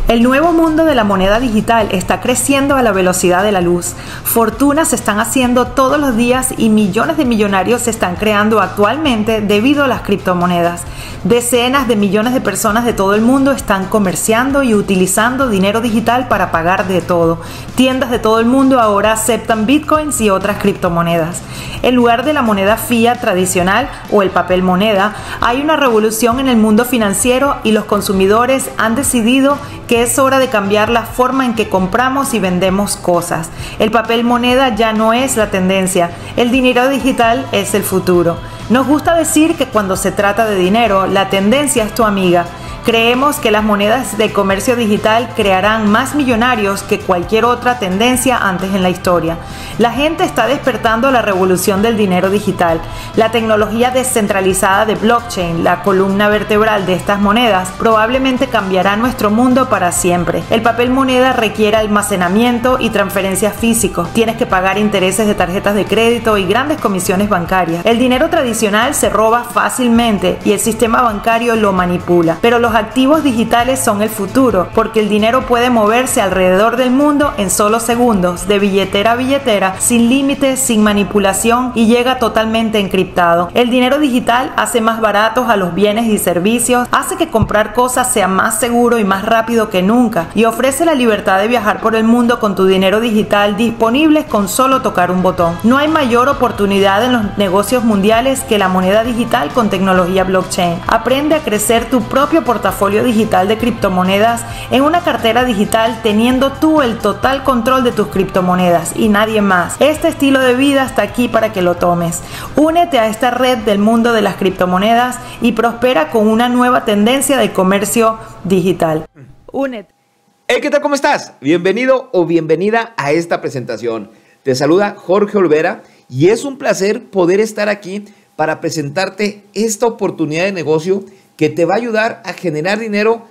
El nuevo mundo de la moneda digital está creciendo a la velocidad de la luz. Fortunas se están haciendo todos los días y millones de millonarios se están creando actualmente debido a las criptomonedas. Decenas de millones de personas de todo el mundo están comerciando y utilizando dinero digital para pagar de todo. Tiendas de todo el mundo ahora aceptan bitcoins y otras criptomonedas. En lugar de la moneda fiat tradicional o el papel moneda, hay una revolución en el mundo financiero y los consumidores han decidido que es hora de cambiar la forma en que compramos y vendemos cosas. El papel moneda ya no es la tendencia, el dinero digital es el futuro. Nos gusta decir que cuando se trata de dinero, la tendencia es tu amiga. Creemos que las monedas de comercio digital crearán más millonarios que cualquier otra tendencia antes en la historia. La gente está despertando a la revolución del dinero digital. La tecnología descentralizada de blockchain, la columna vertebral de estas monedas, probablemente cambiará nuestro mundo para siempre. El papel moneda requiere almacenamiento y transferencias físicos. Tienes que pagar intereses de tarjetas de crédito y grandes comisiones bancarias. El dinero tradicional se roba fácilmente y el sistema bancario lo manipula. Pero los activos digitales son el futuro, porque el dinero puede moverse alrededor del mundo en solo segundos, de billetera a billetera, sin límites, sin manipulación y llega totalmente encriptado. El dinero digital hace más baratos a los bienes y servicios, hace que comprar cosas sea más seguro y más rápido que nunca y ofrece la libertad de viajar por el mundo con tu dinero digital disponible con solo tocar un botón. No hay mayor oportunidad en los negocios mundiales que la moneda digital con tecnología blockchain. Aprende a crecer tu propio portafolio digital de criptomonedas en una cartera digital teniendo tú el total control de tus criptomonedas y nadie más. Este estilo de vida está aquí para que lo tomes. Únete a esta red del mundo de las criptomonedas y prospera con una nueva tendencia de comercio digital. Únete. Hey, ¿qué tal? ¿Cómo estás? Bienvenido o bienvenida a esta presentación. Te saluda Jorge Olvera y es un placer poder estar aquí para presentarte esta oportunidad de negocio que te va a ayudar a generar dinero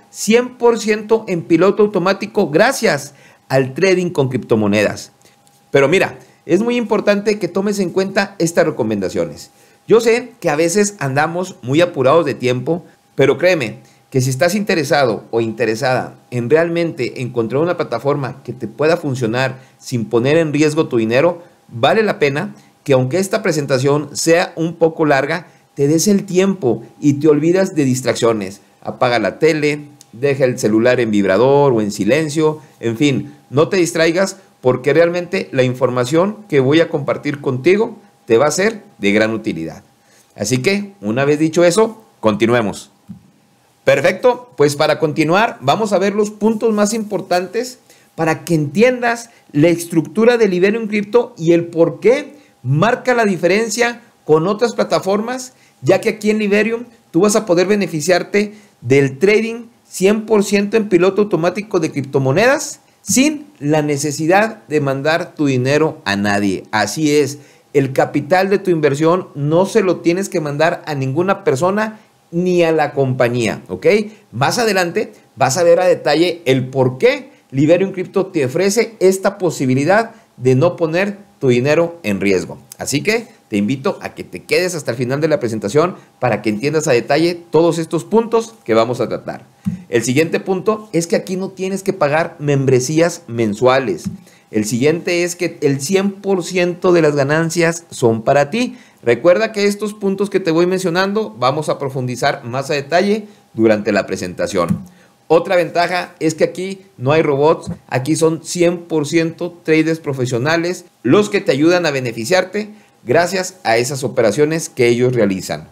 100% en piloto automático gracias al trading con criptomonedas. Pero mira, es muy importante que tomes en cuenta estas recomendaciones. Yo sé que a veces andamos muy apurados de tiempo, pero créeme que si estás interesado o interesada en realmente encontrar una plataforma que te pueda funcionar sin poner en riesgo tu dinero, vale la pena que aunque esta presentación sea un poco larga, te des el tiempo y te olvidas de distracciones. Apaga la tele, deja el celular en vibrador o en silencio, en fin, no te distraigas porque realmente la información que voy a compartir contigo te va a ser de gran utilidad. Así que, una vez dicho eso, continuemos. Perfecto, pues para continuar vamos a ver los puntos más importantes para que entiendas la estructura de Liberium Crypto y el por qué marca la diferencia con otras plataformas, ya que aquí en Liberium tú vas a poder beneficiarte del trading 100% en piloto automático de criptomonedas sin la necesidad de mandar tu dinero a nadie. Así es, el capital de tu inversión no se lo tienes que mandar a ninguna persona ni a la compañía, ¿ok? Más adelante vas a ver a detalle el por qué Liberium Crypto te ofrece esta posibilidad de no poner tu dinero en riesgo. Así que te invito a que te quedes hasta el final de la presentación para que entiendas a detalle todos estos puntos que vamos a tratar. El siguiente punto es que aquí no tienes que pagar membresías mensuales. El siguiente es que el 100% de las ganancias son para ti. Recuerda que estos puntos que te voy mencionando vamos a profundizar más a detalle durante la presentación. Otra ventaja es que aquí no hay robots, aquí son 100% traders profesionales los que te ayudan a beneficiarte gracias a esas operaciones que ellos realizan.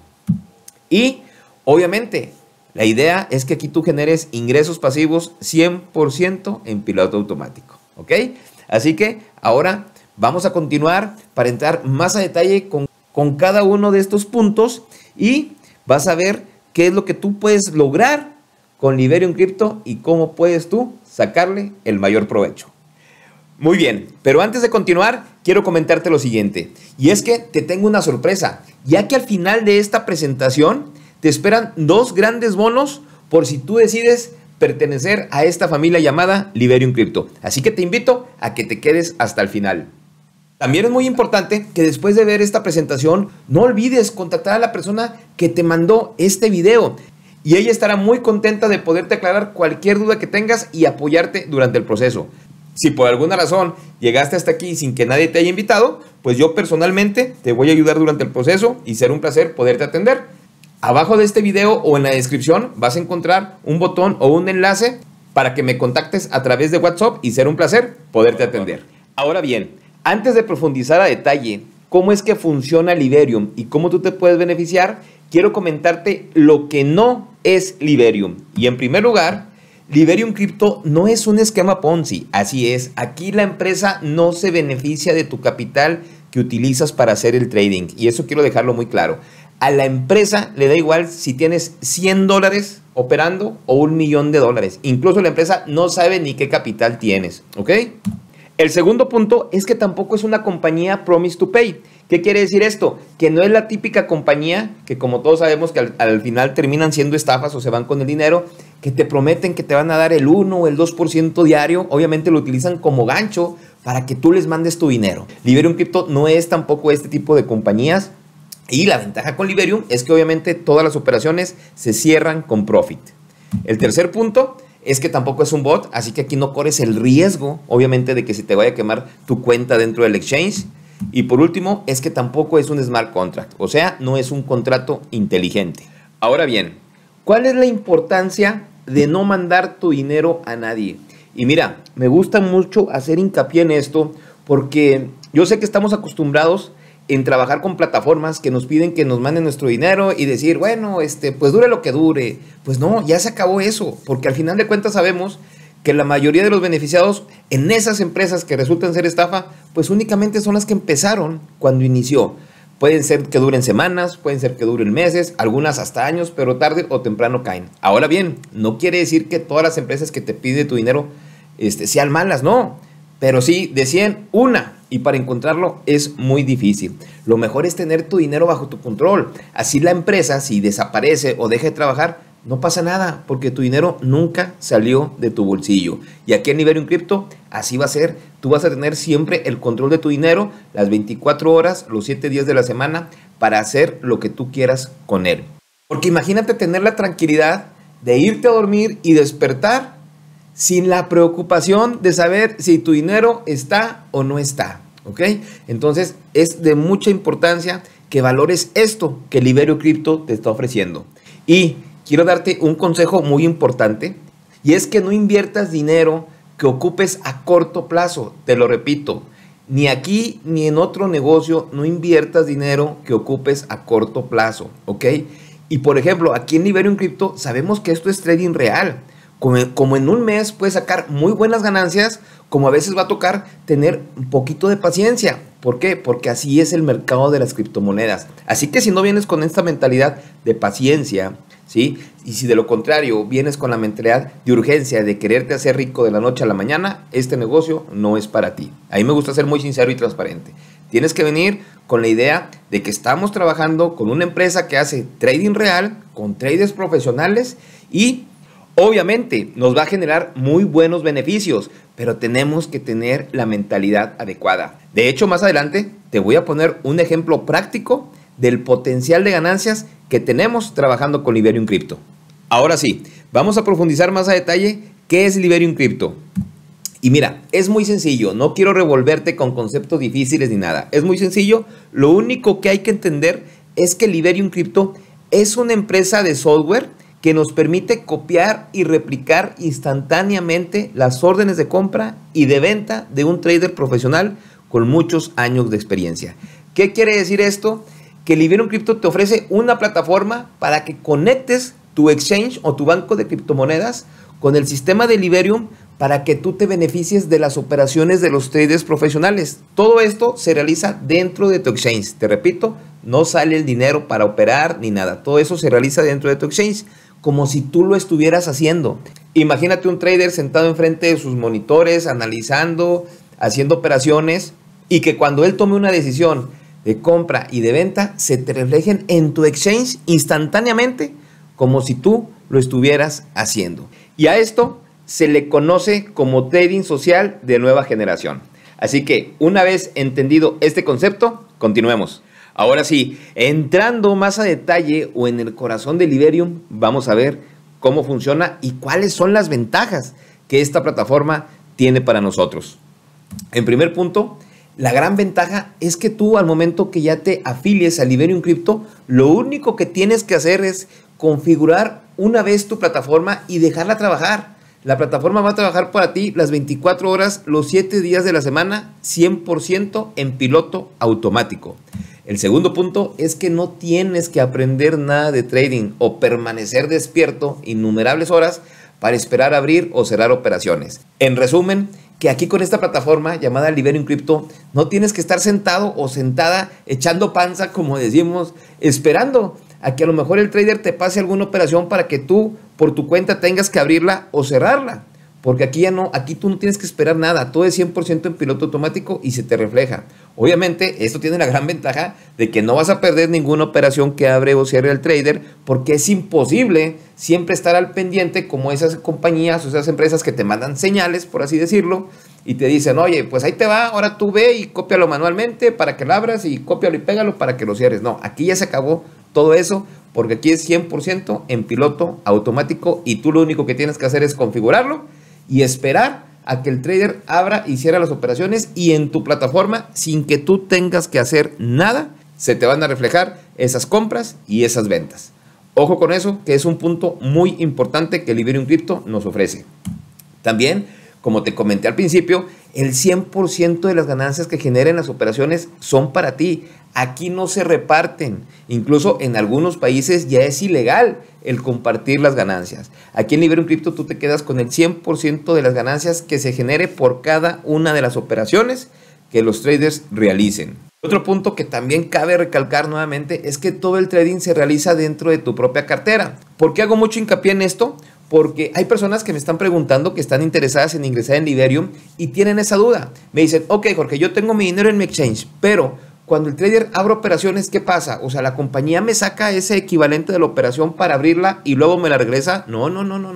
Y obviamente la idea es que aquí tú generes ingresos pasivos 100% en piloto automático, ¿ok? Así que ahora vamos a continuar para entrar más a detalle con cada uno de estos puntos y vas a ver qué es lo que tú puedes lograr con Liberium Crypto y cómo puedes tú sacarle el mayor provecho. Muy bien, pero antes de continuar, quiero comentarte lo siguiente. Y es que te tengo una sorpresa, ya que al final de esta presentación te esperan dos grandes bonos por si tú decides pertenecer a esta familia llamada Liberium Crypto. Así que te invito a que te quedes hasta el final. También es muy importante que después de ver esta presentación, no olvides contactar a la persona que te mandó este video, y ella estará muy contenta de poderte aclarar cualquier duda que tengas y apoyarte durante el proceso. Si por alguna razón llegaste hasta aquí sin que nadie te haya invitado, pues yo personalmente te voy a ayudar durante el proceso y será un placer poderte atender. Abajo de este video o en la descripción vas a encontrar un botón o un enlace para que me contactes a través de WhatsApp y será un placer poderte atender. Ahora bien, antes de profundizar a detalle cómo es que funciona Liberium y cómo tú te puedes beneficiar, quiero comentarte lo que no es Liberium. Y en primer lugar, Liberium Crypto no es un esquema Ponzi. Así es, aquí la empresa no se beneficia de tu capital que utilizas para hacer el trading. Y eso quiero dejarlo muy claro. A la empresa le da igual si tienes $100 operando o $1.000.000. Incluso la empresa no sabe ni qué capital tienes, ¿ok? El segundo punto es que tampoco es una compañía Promise to Pay. ¿Qué quiere decir esto? Que no es la típica compañía que, como todos sabemos, que al final terminan siendo estafas o se van con el dinero, que te prometen que te van a dar el 1 o el 2% diario. Obviamente lo utilizan como gancho para que tú les mandes tu dinero. Liberium Crypto no es tampoco este tipo de compañías. Y la ventaja con Liberium es que obviamente todas las operaciones se cierran con profit. El tercer punto es que tampoco es un bot, así que aquí no corres el riesgo, obviamente, de que se te vaya a quemar tu cuenta dentro del exchange. Y por último, es que tampoco es un smart contract, o sea, no es un contrato inteligente. Ahora bien, ¿cuál es la importancia de no mandar tu dinero a nadie? Y mira, me gusta mucho hacer hincapié en esto porque yo sé que estamos acostumbrados en trabajar con plataformas que nos piden que nos manden nuestro dinero y decir, bueno, pues dure lo que dure. Pues no, ya se acabó eso, porque al final de cuentas sabemos que la mayoría de los beneficiados en esas empresas que resultan ser estafa, pues únicamente son las que empezaron cuando inició. Pueden ser que duren semanas, pueden ser que duren meses, algunas hasta años, pero tarde o temprano caen. Ahora bien, no quiere decir que todas las empresas que te piden tu dinero sean malas, no. Pero sí, de 100, una. Y para encontrarlo es muy difícil. Lo mejor es tener tu dinero bajo tu control. Así la empresa, si desaparece o deja de trabajar, no pasa nada, porque tu dinero nunca salió de tu bolsillo. Y aquí en Liberium Crypto, así va a ser. Tú vas a tener siempre el control de tu dinero, las 24 horas, los 7 días de la semana, para hacer lo que tú quieras con él. Porque imagínate tener la tranquilidad de irte a dormir y despertar sin la preocupación de saber si tu dinero está o no está, ¿ok? Entonces es de mucha importancia que valores esto que Liberium Crypto te está ofreciendo. Y quiero darte un consejo muy importante, y es que no inviertas dinero que ocupes a corto plazo. Te lo repito, ni aquí ni en otro negocio no inviertas dinero que ocupes a corto plazo, ¿ok? Y por ejemplo, aquí en Liberium Crypto sabemos que esto es trading real. Como en un mes puedes sacar muy buenas ganancias, como a veces va a tocar tener un poquito de paciencia. ¿Por qué? Porque así es el mercado de las criptomonedas. Así que si no vienes con esta mentalidad de paciencia, ¿sí? Y si de lo contrario vienes con la mentalidad de urgencia, de quererte hacer rico de la noche a la mañana, este negocio no es para ti. A mí me gusta ser muy sincero y transparente. Tienes que venir con la idea de que estamos trabajando con una empresa que hace trading real, con traders profesionales y obviamente nos va a generar muy buenos beneficios, pero tenemos que tener la mentalidad adecuada. De hecho, más adelante te voy a poner un ejemplo práctico del potencial de ganancias que tenemos trabajando con Liberium Crypto. Ahora sí, vamos a profundizar más a detalle qué es Liberium Crypto. Y mira, es muy sencillo, no quiero revolverte con conceptos difíciles ni nada. Es muy sencillo, lo único que hay que entender es que Liberium Crypto es una empresa de software que nos permite copiar y replicar instantáneamente las órdenes de compra y de venta de un trader profesional con muchos años de experiencia. ¿Qué quiere decir esto? Que Liberium Crypto te ofrece una plataforma para que conectes tu exchange o tu banco de criptomonedas con el sistema de Liberium para que tú te beneficies de las operaciones de los traders profesionales. Todo esto se realiza dentro de tu exchange. Te repito, no sale el dinero para operar ni nada. Todo eso se realiza dentro de tu exchange, como si tú lo estuvieras haciendo. Imagínate un trader sentado enfrente de sus monitores, analizando, haciendo operaciones, y que cuando él tome una decisión de compra y de venta, se te reflejen en tu exchange instantáneamente, como si tú lo estuvieras haciendo. Y a esto se le conoce como trading social de nueva generación. Así que una vez entendido este concepto, continuemos. Ahora sí, entrando más a detalle o en el corazón de Liberium, vamos a ver cómo funciona y cuáles son las ventajas que esta plataforma tiene para nosotros. En primer punto, la gran ventaja es que tú al momento que ya te afilies a Liberium Crypto, lo único que tienes que hacer es configurar una vez tu plataforma y dejarla trabajar. La plataforma va a trabajar para ti las 24 horas, los 7 días de la semana, 100% en piloto automático. El segundo punto es que no tienes que aprender nada de trading o permanecer despierto innumerables horas para esperar abrir o cerrar operaciones. En resumen, que aquí con esta plataforma llamada Liberium Crypto no tienes que estar sentado o sentada echando panza, como decimos, esperando a que a lo mejor el trader te pase alguna operación para que tú por tu cuenta tengas que abrirla o cerrarla. Porque aquí ya no, aquí tú no tienes que esperar nada, todo es 100% en piloto automático y se te refleja. Obviamente esto tiene la gran ventaja de que no vas a perder ninguna operación que abre o cierre el trader, porque es imposible siempre estar al pendiente como esas compañías o esas empresas que te mandan señales, por así decirlo, y te dicen, oye, pues ahí te va, ahora tú ve y cópialo manualmente para que lo abras y cópialo y pégalo para que lo cierres. No, aquí ya se acabó todo eso, porque aquí es 100% en piloto automático y tú lo único que tienes que hacer es configurarlo y esperar a que el trader abra y cierre las operaciones, y en tu plataforma, sin que tú tengas que hacer nada, se te van a reflejar esas compras y esas ventas. Ojo con eso, que es un punto muy importante que Liberium Crypto nos ofrece. También, como te comenté al principio, el 100% de las ganancias que generen las operaciones son para ti. Aquí no se reparten. Incluso en algunos países ya es ilegal el compartir las ganancias. Aquí en Liberium Crypto tú te quedas con el 100% de las ganancias que se genere por cada una de las operaciones que los traders realicen. Otro punto que también cabe recalcar nuevamente es que todo el trading se realiza dentro de tu propia cartera. ¿Por qué hago mucho hincapié en esto? Porque hay personas que me están preguntando, que están interesadas en ingresar en Liberium y tienen esa duda. Me dicen, ok, Jorge, yo tengo mi dinero en mi exchange, pero cuando el trader abre operaciones, ¿qué pasa? O sea, ¿la compañía me saca ese equivalente de la operación para abrirla y luego me la regresa? No.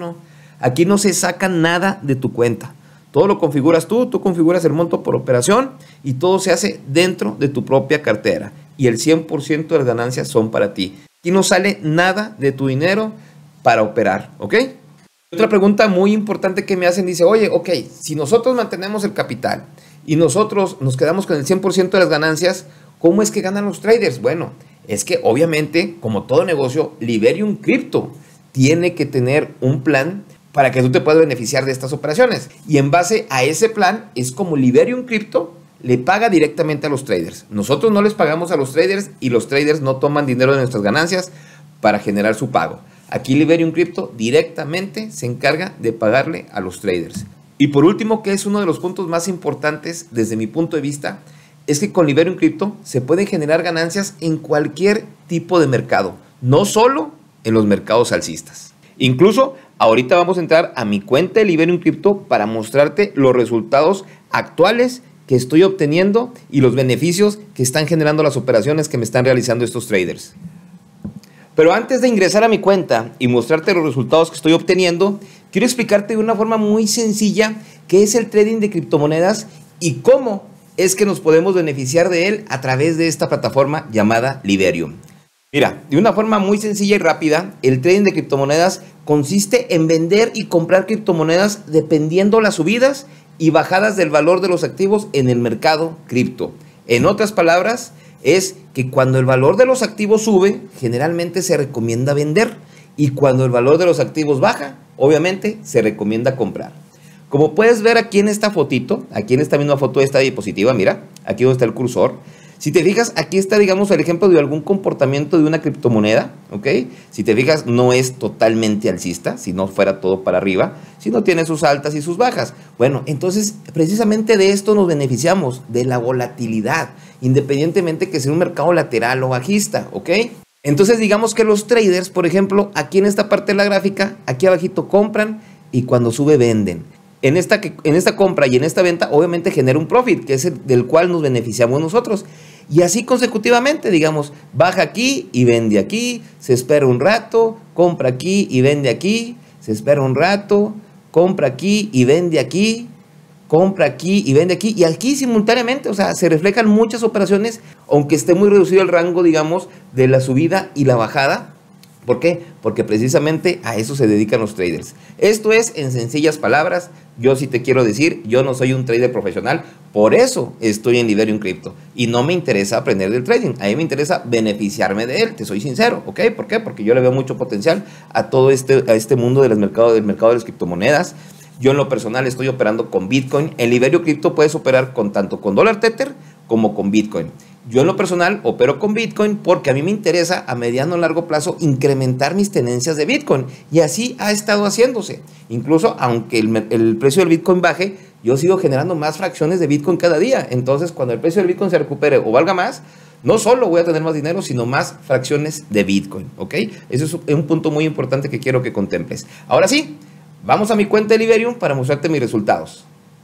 Aquí no se saca nada de tu cuenta. Todo lo configuras tú configuras el monto por operación y todo se hace dentro de tu propia cartera. Y el 100% de las ganancias son para ti. Aquí no sale nada de tu dinero para operar, ¿ok? Otra pregunta muy importante que me hacen dice, oye, ok, si nosotros mantenemos el capital y nosotros nos quedamos con el 100% de las ganancias, ¿cómo es que ganan los traders? Bueno, es que obviamente, como todo negocio, Liberium Crypto tiene que tener un plan para que tú te puedas beneficiar de estas operaciones. Y en base a ese plan es como Liberium Crypto le paga directamente a los traders. Nosotros no les pagamos a los traders y los traders no toman dinero de nuestras ganancias para generar su pago. Aquí Liberium Crypto directamente se encarga de pagarle a los traders. Y por último, que es uno de los puntos más importantes desde mi punto de vista, es que con Liberium Crypto se pueden generar ganancias en cualquier tipo de mercado, no solo en los mercados alcistas. Incluso ahorita vamos a entrar a mi cuenta de Liberium Crypto para mostrarte los resultados actuales que estoy obteniendo y los beneficios que están generando las operaciones que me están realizando estos traders. Pero antes de ingresar a mi cuenta y mostrarte los resultados que estoy obteniendo, quiero explicarte de una forma muy sencilla qué es el trading de criptomonedas y cómo es que nos podemos beneficiar de él a través de esta plataforma llamada Liberium. Mira, de una forma muy sencilla y rápida, el trading de criptomonedas consiste en vender y comprar criptomonedas dependiendo las subidas y bajadas del valor de los activos en el mercado cripto. En otras palabras, es que cuando el valor de los activos sube, generalmente se recomienda vender, y cuando el valor de los activos baja, obviamente se recomienda comprar. Como puedes ver aquí en esta fotito, aquí en esta misma foto de esta diapositiva, mira, aquí donde está el cursor. Si te fijas, aquí está, digamos, el ejemplo de algún comportamiento de una criptomoneda, ¿ok? Si te fijas, no es totalmente alcista, si no fuera todo para arriba, sino tiene sus altas y sus bajas. Bueno, entonces, precisamente de esto nos beneficiamos, de la volatilidad, independientemente que sea un mercado lateral o bajista, ¿ok? Entonces, digamos que los traders, por ejemplo, aquí en esta parte de la gráfica, aquí abajito compran y cuando sube venden. En esta compra y en esta venta obviamente genera un profit, que es el del cual nos beneficiamos nosotros. Y así consecutivamente, digamos, baja aquí y vende aquí, se espera un rato, compra aquí y vende aquí, se espera un rato, compra aquí y vende aquí, compra aquí y vende aquí, y aquí simultáneamente, o sea, se reflejan muchas operaciones, aunque esté muy reducido el rango, digamos, de la subida y la bajada. ¿Por qué? Porque precisamente a eso se dedican los traders. Esto es, en sencillas palabras, yo sí te quiero decir, yo no soy un trader profesional, por eso estoy en Liberium Crypto y no me interesa aprender del trading, a mí me interesa beneficiarme de él, te soy sincero, ¿ok? ¿Por qué? Porque yo le veo mucho potencial a todo este mundo del mercado de las criptomonedas. Yo en lo personal estoy operando con Bitcoin. En Liberium Crypto puedes operar tanto con dólar Tether como con Bitcoin. Yo en lo personal opero con Bitcoin porque a mí me interesa a mediano o largo plazo incrementar mis tenencias de Bitcoin. Y así ha estado haciéndose. Incluso aunque el precio del Bitcoin baje, yo sigo generando más fracciones de Bitcoin cada día. Entonces cuando el precio del Bitcoin se recupere o valga más, no solo voy a tener más dinero, sino más fracciones de Bitcoin. ¿Ok? Eso es un punto muy importante que quiero que contemples. Ahora sí, vamos a mi cuenta de Liberium para mostrarte mis resultados.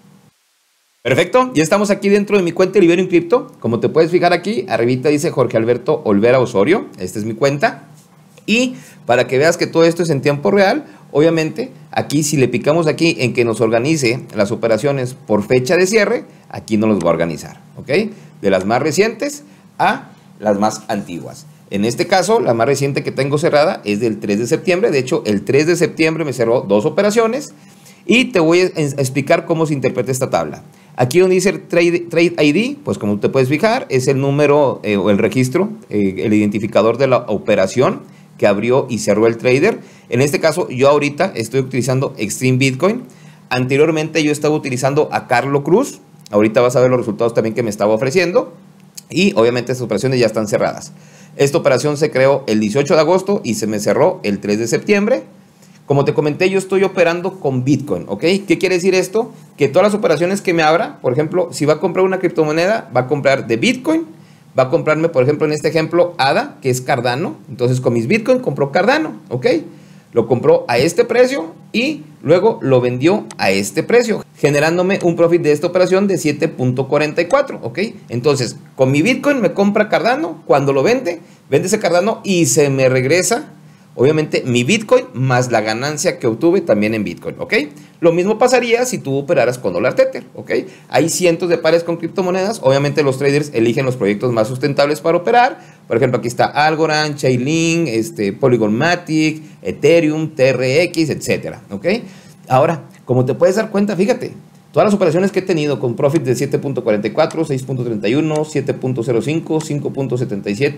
Perfecto, ya estamos aquí dentro de mi cuenta de Liberium Crypto. Como te puedes fijar aquí, arribita dice Jorge Alberto Olvera Osorio. Esta es mi cuenta. Y para que veas que todo esto es en tiempo real, obviamente, aquí si le picamos aquí en que nos organice las operaciones por fecha de cierre, aquí nos los va a organizar, ¿ok? De las más recientes a las más antiguas. En este caso, la más reciente que tengo cerrada es del 3 de septiembre. De hecho, el 3 de septiembre me cerró 2 operaciones. Y te voy a explicar cómo se interpreta esta tabla. Aquí donde dice Trade ID, pues como te puedes fijar, es el número o el registro, el identificador de la operación que abrió y cerró el trader. En este caso, yo ahorita estoy utilizando Extreme Bitcoin. Anteriormente yo estaba utilizando a Carlo Cruz. Ahorita vas a ver los resultados también que me estaba ofreciendo. Y obviamente estas operaciones ya están cerradas. Esta operación se creó el 18 de agosto y se me cerró el 3 de septiembre. Como te comenté, yo estoy operando con Bitcoin, ¿ok? ¿Qué quiere decir esto? Que todas las operaciones que me abra, por ejemplo, si va a comprar una criptomoneda, va a comprar de Bitcoin, va a comprarme, por ejemplo, en este ejemplo, ADA, que es Cardano. Entonces, con mis Bitcoin compró Cardano, ¿ok? Lo compró a este precio y luego lo vendió a este precio, generándome un profit de esta operación de 7.44, ¿ok? Entonces, con mi Bitcoin me compra Cardano, cuando lo vende ese Cardano y se me regresa obviamente mi Bitcoin más la ganancia que obtuve también en Bitcoin, ¿ok? Lo mismo pasaría si tú operaras con dólar Tether, ¿ok? Hay cientos de pares con criptomonedas. Obviamente los traders eligen los proyectos más sustentables para operar. Por ejemplo, aquí está Algorand, Chainlink, Polygon Matic, Ethereum, TRX, etcétera, ¿ok? Ahora, como te puedes dar cuenta, fíjate, todas las operaciones que he tenido con profit de 7.44, 6.31, 7.05, 5.77,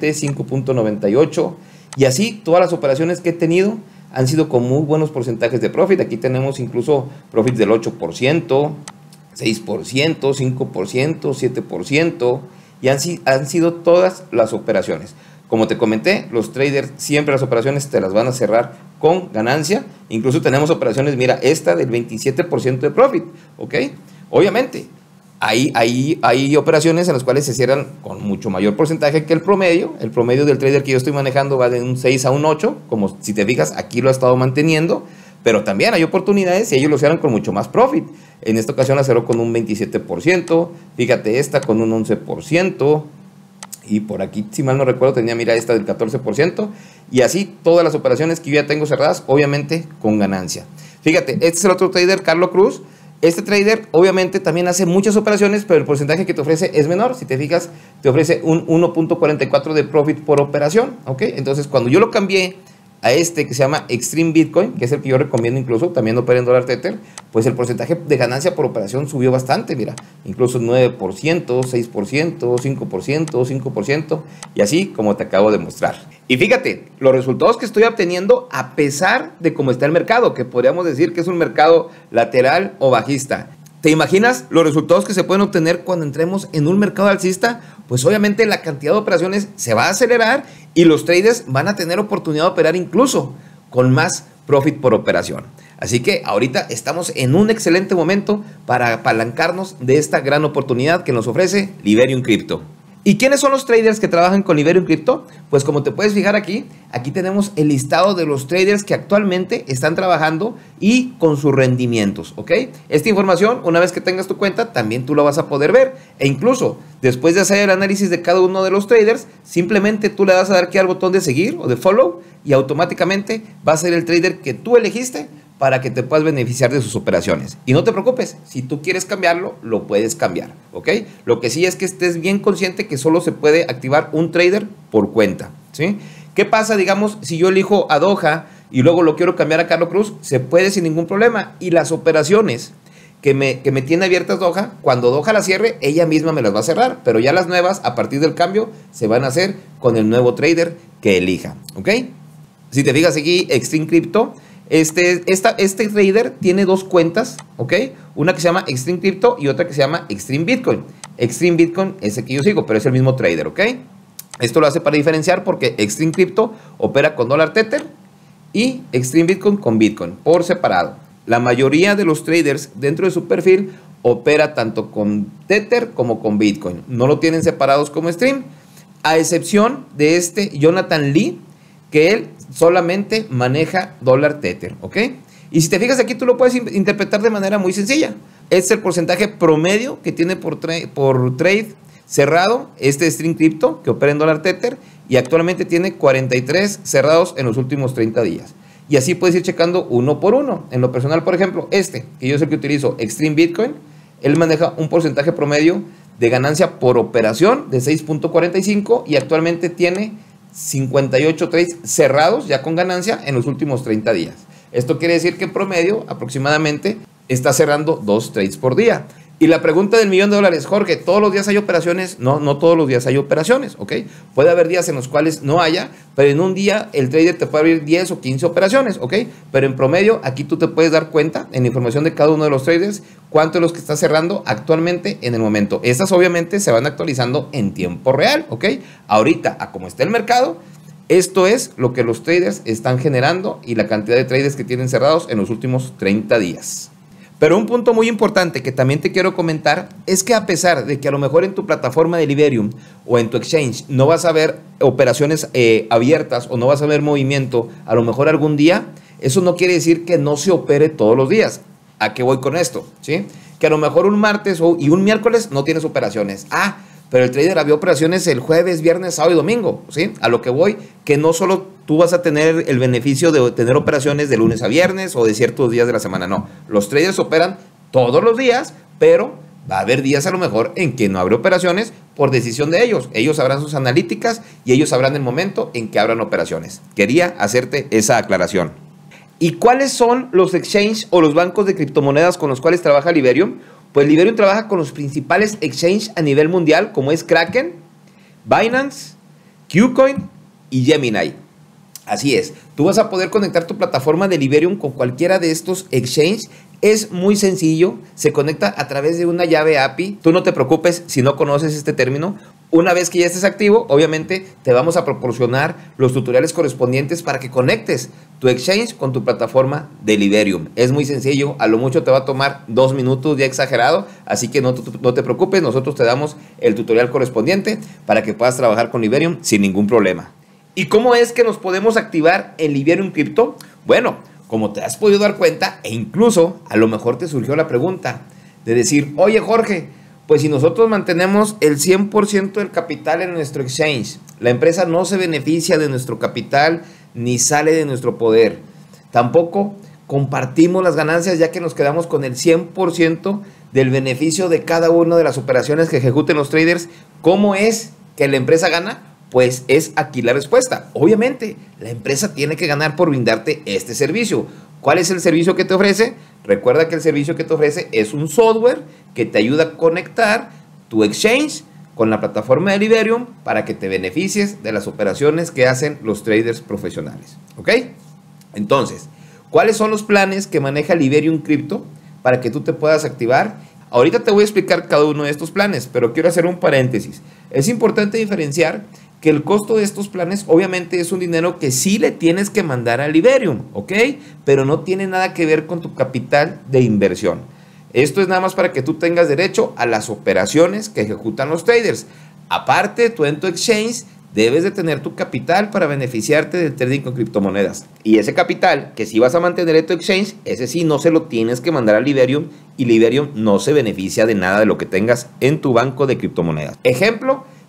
5.98 y así todas las operaciones que he tenido han sido con muy buenos porcentajes de profit. Aquí tenemos incluso profits del 8%, 6%, 5%, 7% y han sido todas las operaciones. Como te comenté, los traders siempre las operaciones te las van a cerrar con ganancia. Incluso tenemos operaciones, mira, esta del 27% de profit, ¿ok? Obviamente, hay operaciones en las cuales se cierran con mucho mayor porcentaje que el promedio. El promedio del trader que yo estoy manejando va de un 6 a un 8, como si te fijas, aquí lo ha estado manteniendo. Pero también hay oportunidades y ellos lo cierran con mucho más profit. En esta ocasión la cerró con un 27%, fíjate esta con un 11%. Y por aquí, si mal no recuerdo, tenía, mira, esta del 14%. Y así todas las operaciones que yo ya tengo cerradas, obviamente con ganancia. Fíjate, este es el otro trader, Carlo Cruz. Este trader obviamente también hace muchas operaciones, pero el porcentaje que te ofrece es menor. Si te fijas, te ofrece un 1.44 de profit por operación, ¿ok? Entonces, cuando yo lo cambié a este que se llama Extreme Bitcoin, que es el que yo recomiendo incluso, también opera en dólar Tether, pues el porcentaje de ganancia por operación subió bastante, mira, incluso 9%, 6%, 5%, 5%, y así como te acabo de mostrar. Y fíjate, los resultados que estoy obteniendo a pesar de cómo está el mercado, que podríamos decir que es un mercado lateral o bajista. ¿Te imaginas los resultados que se pueden obtener cuando entremos en un mercado alcista? Pues obviamente la cantidad de operaciones se va a acelerar y los traders van a tener oportunidad de operar incluso con más profit por operación. Así que ahorita estamos en un excelente momento para apalancarnos de esta gran oportunidad que nos ofrece Liberium Crypto. ¿Y quiénes son los traders que trabajan con Liberium Crypto? Pues como te puedes fijar aquí tenemos el listado de los traders que actualmente están trabajando y con sus rendimientos, ¿ok? Esta información, una vez que tengas tu cuenta, también tú la vas a poder ver. E incluso, después de hacer el análisis de cada uno de los traders, simplemente tú le vas a dar aquí al botón de seguir o de follow y automáticamente va a ser el trader que tú elegiste para que te puedas beneficiar de sus operaciones. Y no te preocupes, si tú quieres cambiarlo, lo puedes cambiar, ¿ok? Lo que sí es que estés bien consciente que solo se puede activar un trader por cuenta, ¿sí? ¿Qué pasa, digamos, si yo elijo a Doha y luego lo quiero cambiar a Carlo Cruz? Se puede sin ningún problema. Y las operaciones que me tiene abiertas Doha, cuando Doha las cierre, ella misma me las va a cerrar, pero ya las nuevas, a partir del cambio, se van a hacer con el nuevo trader que elija, ¿ok? Si te fijas aquí, Extreme Crypto, este trader tiene dos cuentas, ¿ok? Una que se llama Extreme Crypto y otra que se llama Extreme Bitcoin. Extreme Bitcoin es el que yo sigo, pero es el mismo trader, ¿ok? Esto lo hace para diferenciar porque Extreme Crypto opera con dólar Tether y Extreme Bitcoin con Bitcoin por separado. La mayoría de los traders dentro de su perfil opera tanto con Tether como con Bitcoin. No lo tienen separados como Stream, a excepción de este Jonathan Lee, que él solamente maneja dólar Tether, ¿ok? Y si te fijas aquí, tú lo puedes interpretar de manera muy sencilla. Este es el porcentaje promedio que tiene por trade cerrado este Stream Crypto, que opera en dólar Tether, y actualmente tiene 43 cerrados en los últimos 30 días. Y así puedes ir checando uno por uno. En lo personal, por ejemplo, que yo es el que utilizo, Extreme Bitcoin, él maneja un porcentaje promedio de ganancia por operación de 6.45 y actualmente tiene 58 trades cerrados ya con ganancia en los últimos 30 días. Esto quiere decir que en promedio aproximadamente está cerrando 2 trades por día. Y la pregunta del $1.000.000, Jorge, ¿todos los días hay operaciones? No, no todos los días hay operaciones, ¿ok? Puede haber días en los cuales no haya, pero en un día el trader te puede abrir 10 o 15 operaciones, ¿ok? Pero en promedio, aquí tú te puedes dar cuenta en la información de cada uno de los traders, cuánto es los que está cerrando actualmente en el momento. Estas obviamente se van actualizando en tiempo real, ¿ok? Ahorita, a como está el mercado, esto es lo que los traders están generando y la cantidad de traders que tienen cerrados en los últimos 30 días. Pero un punto muy importante que también te quiero comentar es que a pesar de que a lo mejor en tu plataforma de Liberium o en tu exchange no vas a ver operaciones abiertas o no vas a ver movimiento a lo mejor algún día, eso no quiere decir que no se opere todos los días. ¿A qué voy con esto? ¿Sí? Que a lo mejor un martes y un miércoles no tienes operaciones. Pero el trader había operaciones el jueves, viernes, sábado y domingo, ¿sí? A lo que voy, que no solo tú vas a tener el beneficio de tener operaciones de lunes a viernes o de ciertos días de la semana, no. Los traders operan todos los días, pero va a haber días a lo mejor en que no habrá operaciones por decisión de ellos. Ellos sabrán sus analíticas y ellos sabrán el momento en que abran operaciones. Quería hacerte esa aclaración. ¿Y cuáles son los exchanges o los bancos de criptomonedas con los cuales trabaja Liberium? Pues Liberium trabaja con los principales exchanges a nivel mundial, como es Kraken, Binance, KuCoin y Gemini. Así es, tú vas a poder conectar tu plataforma de Liberium con cualquiera de estos exchanges. Es muy sencillo, se conecta a través de una llave API. Tú no te preocupes si no conoces este término. Una vez que ya estés activo, obviamente te vamos a proporcionar los tutoriales correspondientes para que conectes tu exchange con tu plataforma de Liberium. Es muy sencillo, a lo mucho te va a tomar 2 minutos, ya exagerado, así que no te preocupes, nosotros te damos el tutorial correspondiente para que puedas trabajar con Liberium sin ningún problema. ¿Y cómo es que nos podemos activar en Liberium Crypto? Bueno, como te has podido dar cuenta, e incluso a lo mejor te surgió la pregunta de decir, oye Jorge, pues si nosotros mantenemos el 100% del capital en nuestro exchange, la empresa no se beneficia de nuestro capital ni sale de nuestro poder. Tampoco compartimos las ganancias ya que nos quedamos con el 100% del beneficio de cada una de las operaciones que ejecuten los traders. ¿Cómo es que la empresa gana? Pues es aquí la respuesta. Obviamente, la empresa tiene que ganar por brindarte este servicio. ¿Cuál es el servicio que te ofrece? Recuerda que el servicio que te ofrece es un software que te ayuda a conectar tu exchange con la plataforma de Liberium para que te beneficies de las operaciones que hacen los traders profesionales. ¿Ok? Entonces, ¿cuáles son los planes que maneja Liberium Crypto para que tú te puedas activar? Ahorita te voy a explicar cada uno de estos planes, pero quiero hacer un paréntesis. Es importante diferenciar que el costo de estos planes obviamente es un dinero que sí le tienes que mandar a Liberium, ¿ok? Pero no tiene nada que ver con tu capital de inversión. Esto es nada más para que tú tengas derecho a las operaciones que ejecutan los traders. Aparte, tú en tu exchange debes de tener tu capital para beneficiarte del trading con criptomonedas. Y ese capital que sí vas a mantener en tu exchange, ese sí no se lo tienes que mandar a Liberium y Liberium no se beneficia de nada de lo que tengas en tu banco de criptomonedas. Ejemplo,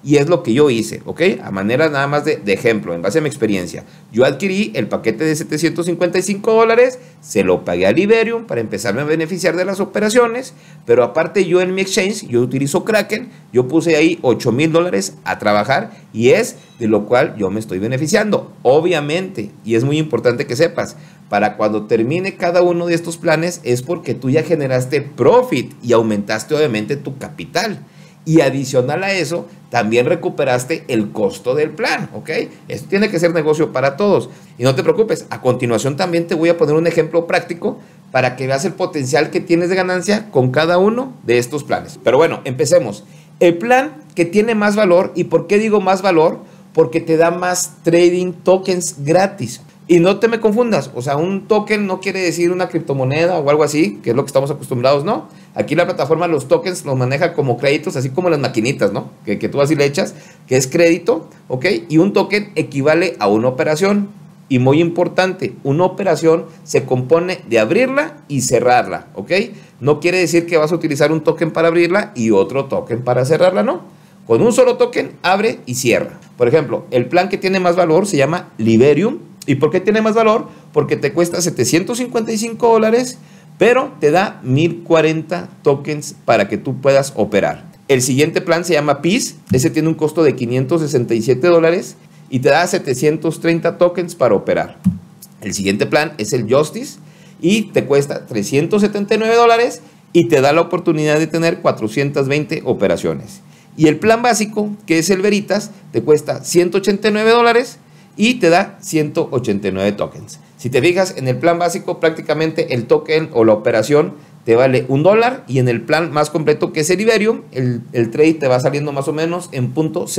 y es lo que yo hice, ¿ok? A manera nada más de ejemplo, en base a mi experiencia. Yo adquirí el paquete de $755, se lo pagué a Liberium para empezarme a beneficiar de las operaciones, pero aparte yo en mi exchange, yo utilizo Kraken, yo puse ahí $8,000 a trabajar y es de lo cual yo me estoy beneficiando, obviamente, y es muy importante que sepas, para cuando termine cada uno de estos planes es porque tú ya generaste profit y aumentaste obviamente tu capital. Y adicional a eso, también recuperaste el costo del plan, ¿ok? Esto tiene que ser negocio para todos. Y no te preocupes, a continuación también te voy a poner un ejemplo práctico para que veas el potencial que tienes de ganancia con cada uno de estos planes. Pero bueno, empecemos. El plan que tiene más valor, ¿y por qué digo más valor? Porque te da más trading tokens gratis. Y no te me confundas, o sea, un token no quiere decir una criptomoneda o algo así, que es lo que estamos acostumbrados, ¿no? Aquí la plataforma los tokens los maneja como créditos, así como las maquinitas, ¿no? Que tú así le echas, que es crédito, ¿ok? Y un token equivale a una operación. Y muy importante, una operación se compone de abrirla y cerrarla, ¿ok? No quiere decir que vas a utilizar un token para abrirla y otro token para cerrarla, ¿no? Con un solo token abre y cierra. Por ejemplo, el plan que tiene más valor se llama Liberium. ¿Y por qué tiene más valor? Porque te cuesta $755, pero te da 1040 tokens para que tú puedas operar. El siguiente plan se llama Peace. Ese tiene un costo de $567 y te da 730 tokens para operar. El siguiente plan es el Justice y te cuesta $379 y te da la oportunidad de tener 420 operaciones. Y el plan básico, que es el Veritas, te cuesta $189 y te da 189 tokens. Si te fijas, en el plan básico prácticamente el token o la operación te vale $1 y en el plan más completo, que es el Liberium, el trade te va saliendo más o menos en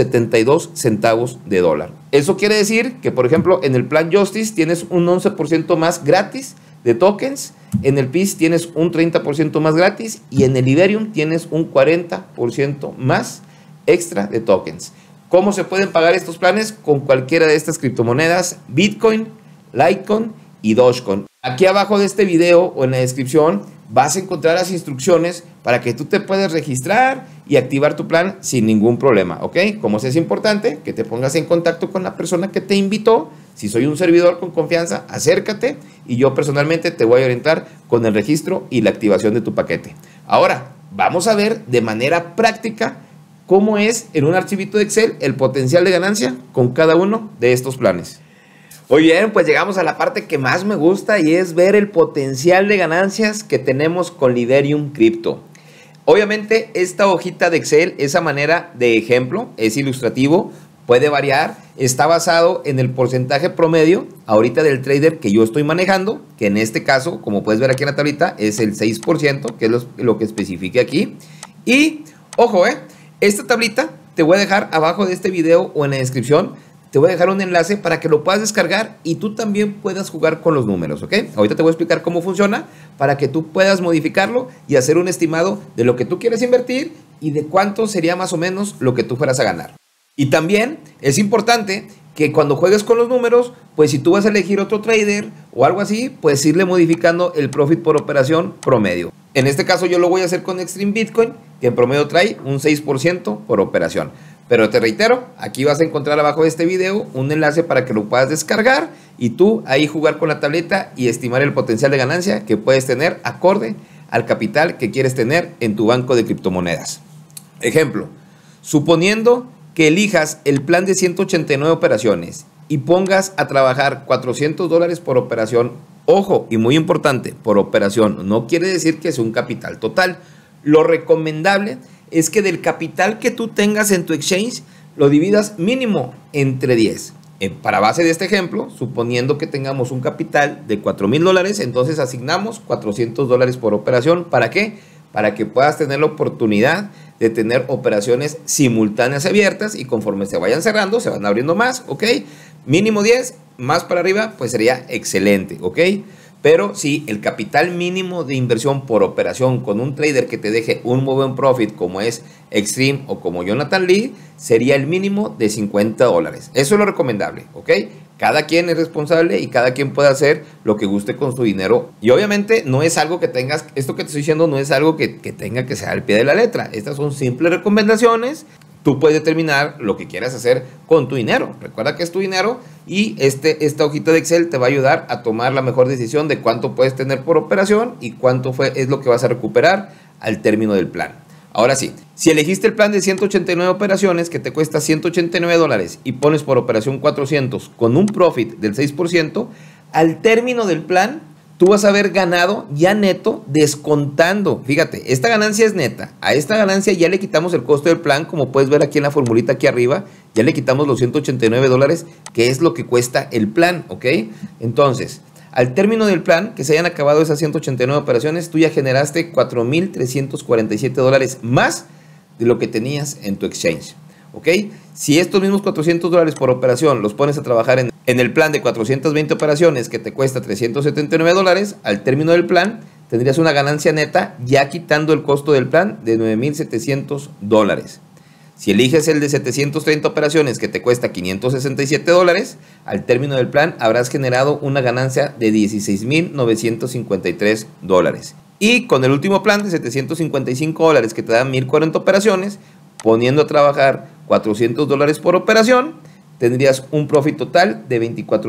$0.72. Eso quiere decir que, por ejemplo, en el plan Justice tienes un 11% más gratis de tokens, en el Peace tienes un 30% más gratis y en el Liberium tienes un 40% más extra de tokens. ¿Cómo se pueden pagar estos planes? Con cualquiera de estas criptomonedas, Bitcoin, Litecoin y Dogecoin. Aquí abajo de este video o en la descripción vas a encontrar las instrucciones para que tú te puedas registrar y activar tu plan sin ningún problema, ¿ok? Como es importante que te pongas en contacto con la persona que te invitó. Si soy un servidor con confianza, acércate y yo personalmente te voy a orientar con el registro y la activación de tu paquete. Ahora, vamos a ver de manera práctica cómo es en un archivito de Excel el potencial de ganancia con cada uno de estos planes. Muy bien, pues llegamos a la parte que más me gusta y es ver el potencial de ganancias que tenemos con Liberium Crypto. Obviamente esta hojita de Excel, esa manera de ejemplo, es ilustrativo, puede variar, está basado en el porcentaje promedio ahorita del trader que yo estoy manejando, que en este caso, como puedes ver aquí en la tablita, es el 6%, que es lo que especifique aquí. Y, ojo, esta tablita te voy a dejar abajo de este video o en la descripción. Te voy a dejar un enlace para que lo puedas descargar y tú también puedas jugar con los números, ¿ok? Ahorita te voy a explicar cómo funciona para que tú puedas modificarlo y hacer un estimado de lo que tú quieres invertir y de cuánto sería más o menos lo que tú fueras a ganar. Y también es importante que cuando juegues con los números, pues si tú vas a elegir otro trader o algo así, pues irle modificando el profit por operación promedio. En este caso yo lo voy a hacer con Extreme Bitcoin, que en promedio trae un 6% por operación. Pero te reitero, aquí vas a encontrar abajo de este video un enlace para que lo puedas descargar y tú ahí jugar con la tableta y estimar el potencial de ganancia que puedes tener acorde al capital que quieres tener en tu banco de criptomonedas. Ejemplo, suponiendo que elijas el plan de 189 operaciones y pongas a trabajar $400 por operación, ojo, y muy importante, por operación, no quiere decir que es un capital total. Lo recomendable es que del capital que tú tengas en tu exchange lo dividas mínimo entre 10. Para base de este ejemplo, suponiendo que tengamos un capital de $4,000, entonces asignamos $400 por operación. ¿Para qué? Para que puedas tener la oportunidad de tener operaciones simultáneas abiertas y conforme se vayan cerrando, se van abriendo más, ¿ok? Mínimo 10, más para arriba, pues sería excelente, ¿ok? Pero si el capital mínimo de inversión por operación con un trader que te deje un muy buen profit como es Extreme o como Jonathan Lee, sería el mínimo de $50. Eso es lo recomendable, ¿ok? Cada quien es responsable y cada quien puede hacer lo que guste con su dinero. Y obviamente no es algo que tengas, esto que te estoy diciendo no es algo que tenga que ser al pie de la letra. Estas son simples recomendaciones. tú puedes determinar lo que quieras hacer con tu dinero. Recuerda que es tu dinero y esta hojita de Excel te va a ayudar a tomar la mejor decisión de cuánto puedes tener por operación y cuánto es lo que vas a recuperar al término del plan. Ahora sí, si elegiste el plan de 189 operaciones que te cuesta $189 y pones por operación 400 con un profit del 6%, al término del plan tú vas a haber ganado ya neto descontando. Fíjate, esta ganancia es neta. A esta ganancia ya le quitamos el costo del plan, como puedes ver aquí en la formulita aquí arriba. Ya le quitamos los $189, que es lo que cuesta el plan, ¿ok? Entonces, al término del plan, que se hayan acabado esas 189 operaciones, tú ya generaste $4,347 más de lo que tenías en tu exchange, ¿ok? Si estos mismos $400 por operación los pones a trabajar en el plan de 420 operaciones que te cuesta $379, al término del plan tendrías una ganancia neta ya quitando el costo del plan de $9,700. Si eliges el de 730 operaciones que te cuesta $567, al término del plan habrás generado una ganancia de $16,953. Y con el último plan de $755 que te dan 1,040 operaciones, poniendo a trabajar $400 por operación, tendrías un profit total de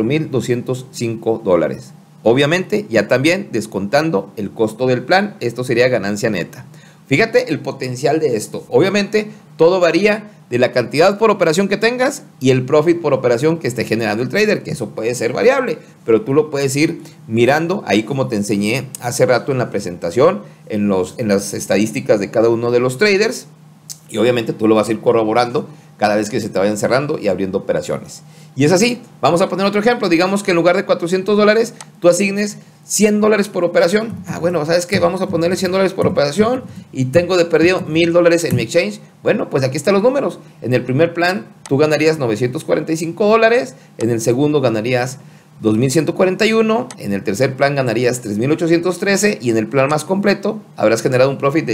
$24,205. Obviamente, ya también descontando el costo del plan, esto sería ganancia neta. Fíjate el potencial de esto. Obviamente, todo varía de la cantidad por operación que tengas y el profit por operación que esté generando el trader, que eso puede ser variable, pero tú lo puedes ir mirando ahí como te enseñé hace rato en la presentación, en las estadísticas de cada uno de los traders, y obviamente tú lo vas a ir corroborando cada vez que se te vayan cerrando y abriendo operaciones. Y es así. Vamos a poner otro ejemplo. Digamos que en lugar de $400, tú asignes $100 por operación. Bueno, ¿sabes qué? Vamos a ponerle $100 por operación y tengo de perdido $1,000 en mi exchange. Bueno, pues aquí están los números. En el primer plan, tú ganarías $945. En el segundo ganarías $2,141, en el tercer plan ganarías $3,813 y en el plan más completo habrás generado un profit de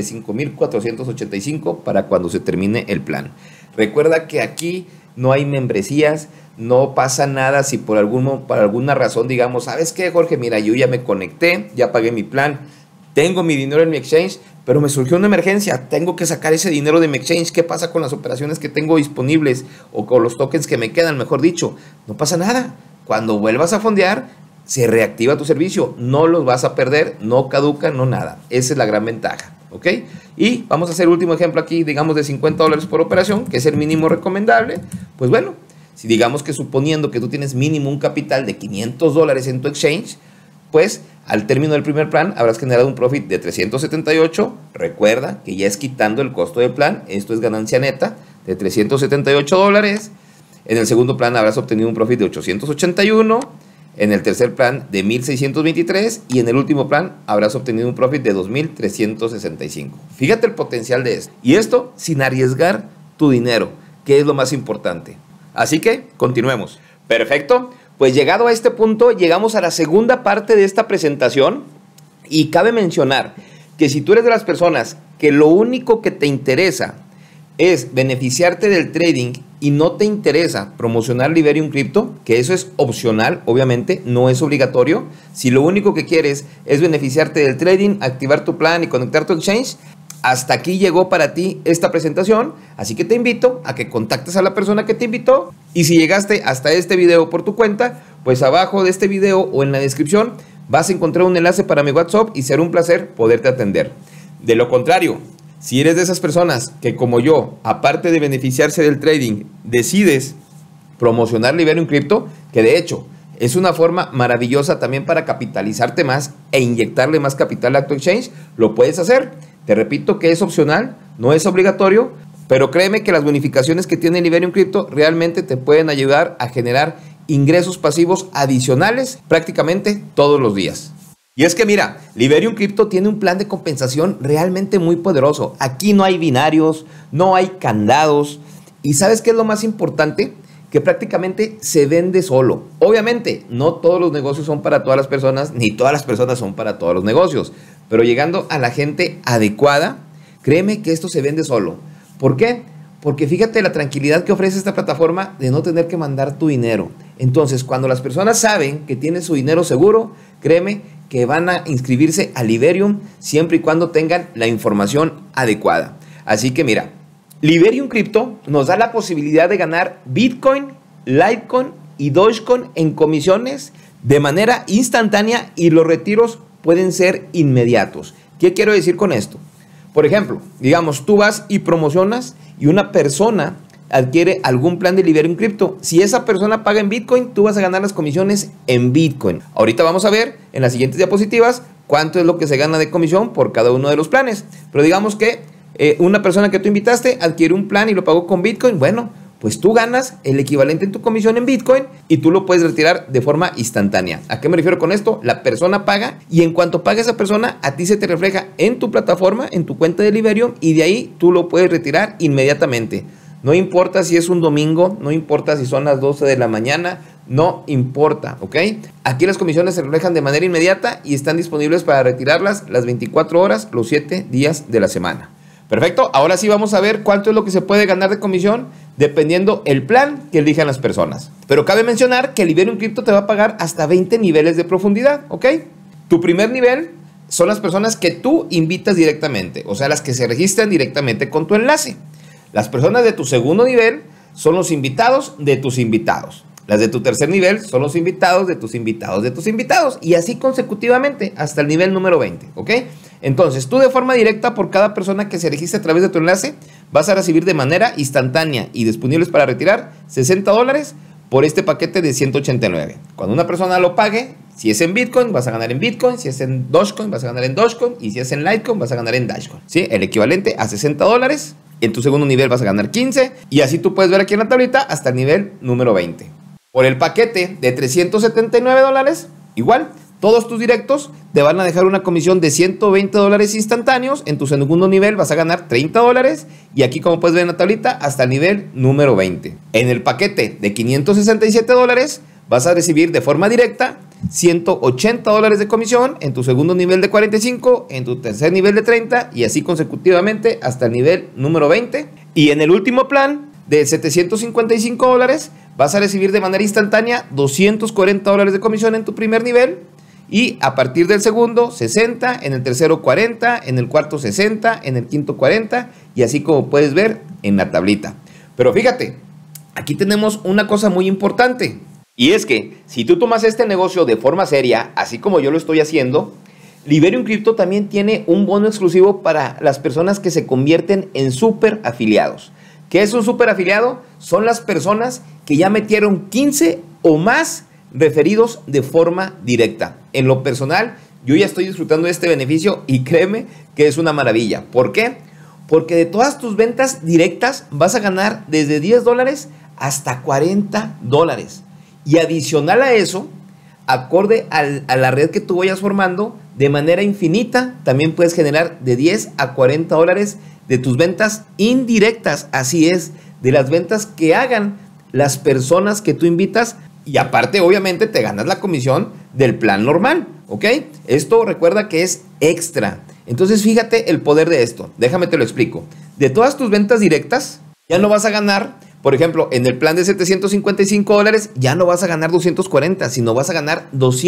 $5,485 para cuando se termine el plan. Recuerda que aquí no hay membresías, no pasa nada si por alguna razón digamos, ¿sabes qué, Jorge? Mira, yo ya me conecté, ya pagué mi plan, tengo mi dinero en mi exchange, pero me surgió una emergencia, tengo que sacar ese dinero de mi exchange. ¿Qué pasa con las operaciones que tengo disponibles o con los tokens que me quedan, mejor dicho? No pasa nada. Cuando vuelvas a fondear, se reactiva tu servicio. No los vas a perder, no caduca, no nada. Esa es la gran ventaja, ¿ok? Y vamos a hacer el último ejemplo aquí, digamos de $50 por operación, que es el mínimo recomendable. Pues bueno, si digamos que suponiendo que tú tienes mínimo un capital de $500 en tu exchange, pues al término del primer plan habrás generado un profit de 378. Recuerda que ya es quitando el costo del plan. Esto es ganancia neta de $378. En el segundo plan habrás obtenido un profit de 881, en el tercer plan de 1,623 y en el último plan habrás obtenido un profit de 2,365. Fíjate el potencial de esto. Y esto sin arriesgar tu dinero, que es lo más importante. Así que continuemos. Perfecto. Pues llegado a este punto, llegamos a la segunda parte de esta presentación y cabe mencionar que si tú eres de las personas que lo único que te interesa es beneficiarte del trading y no te interesa promocionar Liberium Crypto, que eso es opcional, obviamente, no es obligatorio. Si lo único que quieres es beneficiarte del trading, activar tu plan y conectar tu exchange, hasta aquí llegó para ti esta presentación. Así que te invito a que contactes a la persona que te invitó. Y si llegaste hasta este video por tu cuenta, pues abajo de este video o en la descripción vas a encontrar un enlace para mi WhatsApp y será un placer poderte atender. De lo contrario, si eres de esas personas que como yo, aparte de beneficiarse del trading, decides promocionar Liberium Crypto, que de hecho es una forma maravillosa también para capitalizarte más e inyectarle más capital a tu exchange, lo puedes hacer. Te repito que es opcional, no es obligatorio, pero créeme que las bonificaciones que tiene Liberium Crypto realmente te pueden ayudar a generar ingresos pasivos adicionales prácticamente todos los días. Y es que mira, Liberium Crypto tiene un plan de compensación realmente muy poderoso. Aquí no hay binarios, no hay candados. ¿Y sabes qué es lo más importante? Que prácticamente se vende solo. Obviamente, no todos los negocios son para todas las personas, ni todas las personas son para todos los negocios. Pero llegando a la gente adecuada, créeme que esto se vende solo. ¿Por qué? Porque fíjate la tranquilidad que ofrece esta plataforma de no tener que mandar tu dinero. Entonces, cuando las personas saben que tienen su dinero seguro, créeme que van a inscribirse a Liberium siempre y cuando tengan la información adecuada. Así que mira, Liberium Crypto nos da la posibilidad de ganar Bitcoin, Litecoin y Dogecoin en comisiones de manera instantánea y los retiros pueden ser inmediatos. ¿Qué quiero decir con esto? Por ejemplo, digamos, tú vas y promocionas y una persona adquiere algún plan de Liberium Crypto. Si esa persona paga en Bitcoin, tú vas a ganar las comisiones en Bitcoin. Ahorita vamos a ver en las siguientes diapositivas cuánto es lo que se gana de comisión por cada uno de los planes. Pero digamos que una persona que tú invitaste adquiere un plan y lo pagó con Bitcoin. Bueno, pues tú ganas el equivalente en tu comisión en Bitcoin y tú lo puedes retirar de forma instantánea. ¿A qué me refiero con esto? La persona paga y en cuanto paga esa persona, a ti se te refleja en tu plataforma, en tu cuenta de Liberium y de ahí tú lo puedes retirar inmediatamente. No importa si es un domingo, no importa si son las 12 de la mañana, no importa, ¿ok? Aquí las comisiones se reflejan de manera inmediata y están disponibles para retirarlas las 24 horas, los 7 días de la semana. Perfecto, ahora sí vamos a ver cuánto es lo que se puede ganar de comisión dependiendo el plan que elijan las personas. Pero cabe mencionar que Liberium Crypto te va a pagar hasta 20 niveles de profundidad, ¿ok? Tu primer nivel son las personas que tú invitas directamente, o sea, las que se registran directamente con tu enlace. Las personas de tu segundo nivel son los invitados de tus invitados. Las de tu tercer nivel son los invitados de tus invitados de tus invitados. Y así consecutivamente hasta el nivel número 20, ¿ok? Entonces, tú de forma directa por cada persona que se registre a través de tu enlace, vas a recibir de manera instantánea y disponibles para retirar $60 por este paquete de 189. Cuando una persona lo pague, si es en Bitcoin, vas a ganar en Bitcoin. Si es en Dogecoin, vas a ganar en Dogecoin. Y si es en Litecoin, vas a ganar en Dogecoin. ¿Sí? El equivalente a $60. En tu segundo nivel vas a ganar 15. Y así tú puedes ver aquí en la tablita hasta el nivel número 20. Por el paquete de $379, igual, todos tus directos te van a dejar una comisión de $120 instantáneos. En tu segundo nivel vas a ganar $30. Y aquí, como puedes ver en la tablita, hasta el nivel número 20. En el paquete de $567 vas a recibir de forma directa $180 de comisión. En tu segundo nivel de 45, en tu tercer nivel de 30 y así consecutivamente hasta el nivel número 20. Y en el último plan de $755 vas a recibir de manera instantánea $240 de comisión en tu primer nivel. Y a partir del segundo, 60, en el tercero 40, en el cuarto 60, en el quinto 40 y así como puedes ver en la tablita. Pero fíjate, aquí tenemos una cosa muy importante. Y es que si tú tomas este negocio de forma seria, así como yo lo estoy haciendo, Liberium Crypto también tiene un bono exclusivo para las personas que se convierten en super afiliados. ¿Qué es un super afiliado? Son las personas que ya metieron 15 o más referidos de forma directa. En lo personal, yo ya estoy disfrutando de este beneficio y créeme que es una maravilla. ¿Por qué? Porque de todas tus ventas directas vas a ganar desde $10 hasta $40. Y adicional a eso, acorde a la red que tú vayas formando, de manera infinita, también puedes generar de $10 a $40 de tus ventas indirectas. Así es, de las ventas que hagan las personas que tú invitas. Y aparte, obviamente, te ganas la comisión del plan normal, ¿ok? Esto recuerda que es extra. Entonces, fíjate el poder de esto. Déjame te lo explico. De todas tus ventas directas, ya no vas a ganar, por ejemplo, en el plan de $755, ya no vas a ganar 240, sino vas a ganar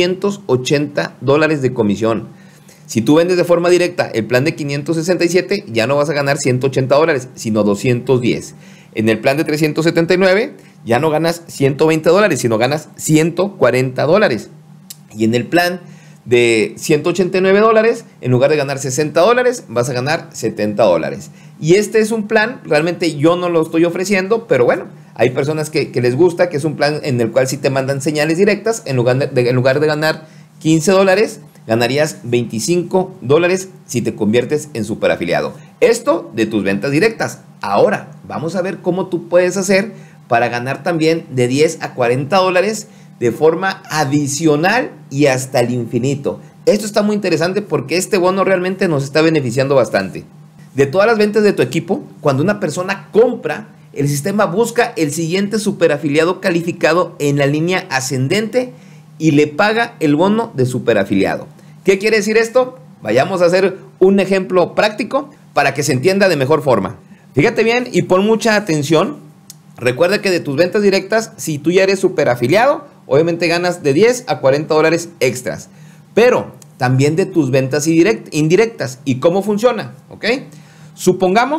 $280 de comisión. Si tú vendes de forma directa el plan de 567, ya no vas a ganar $180, sino 210. En el plan de 379, ya no ganas $120, sino ganas $140. Y en el plan de $189, en lugar de ganar $60, vas a ganar $70. Y este es un plan, realmente yo no lo estoy ofreciendo, pero bueno, hay personas que les gusta, que es un plan en el cual si te mandan señales directas, en lugar de ganar $15, ganarías $25 si te conviertes en superafiliado. Esto de tus ventas directas. Ahora, vamos a ver cómo tú puedes hacer para ganar también de $10 a $40 de forma adicional y hasta el infinito. Esto está muy interesante porque este bono realmente nos está beneficiando bastante. De todas las ventas de tu equipo, cuando una persona compra, el sistema busca el siguiente superafiliado calificado en la línea ascendente y le paga el bono de superafiliado. ¿Qué quiere decir esto? Vayamos a hacer un ejemplo práctico para que se entienda de mejor forma. Fíjate bien y pon mucha atención. Recuerda que de tus ventas directas, si tú ya eres superafiliado, obviamente ganas de $10 a $40 extras. Pero también de tus ventas indirectas. ¿Y cómo funciona? ¿Ok? Supongamos